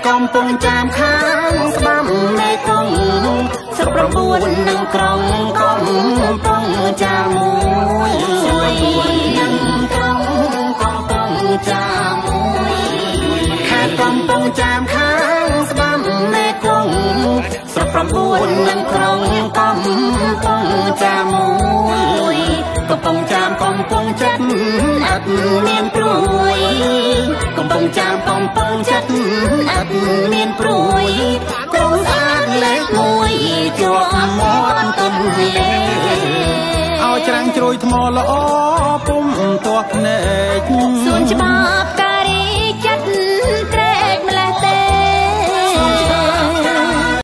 កំពុងចាំខាងស្បាំមេកងស្រុក9នឹងក្រុងកំពុងចាំមួយនឹងក្រុងកំពុងចាំមួយខេត្តកំពុងចាំខាងស្បាំមេកងស្រុក9នឹងក្រុងកំពុងចាំមួយកំពុងចាំកំពុងចិត្តអត់មានព្រួយកំពុងចាំកំពុងចិត្តអត់មានព្រួយក្រុងស្អាតលេខ1ជាប់មាត់ទន្លេឲ្យច្រាំងជ្រោយថ្មល្អពុំទាស់ភ្នែកសួនច្បារ